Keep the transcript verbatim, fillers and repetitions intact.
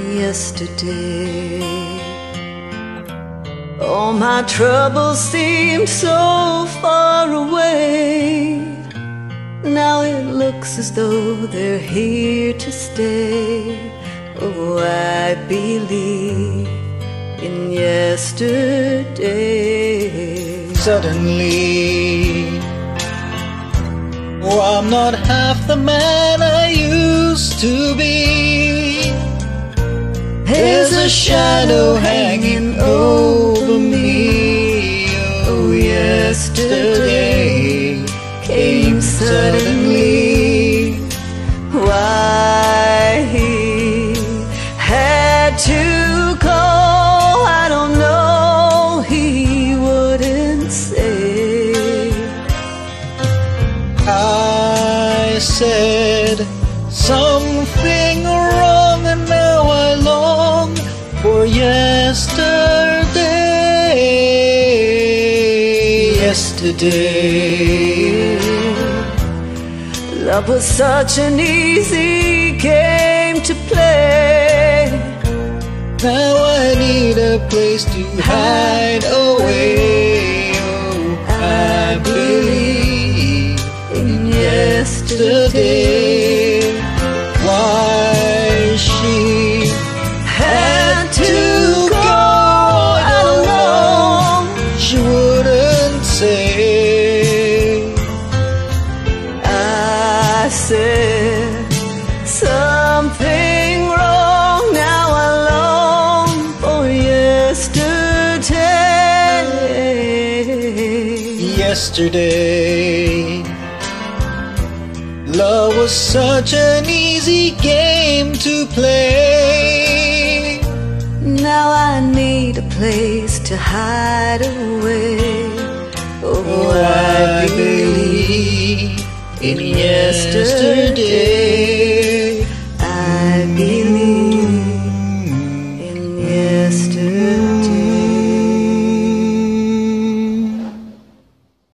yesterday. All my troubles seemed so far away. Now it looks as though they're here to stay. Oh, I believe in yesterday. Suddenly, oh, I'm not half the man I used to be. There's a shadow hanging over me. Oh, yesterday came suddenly. Why he had to call, I don't know, he wouldn't say. I said something wrong, and now I long for yesterday. Yesterday, love was such an easy game to play. Now I need a place to hide away. Oh, I believe in yesterday. Why she had to go, I don't know. She wouldn't say. I said something wrong, now I long for yesterday. Yesterday, love was such an easy game to play. Now I need a place to hide away. Oh, I believe in yesterday.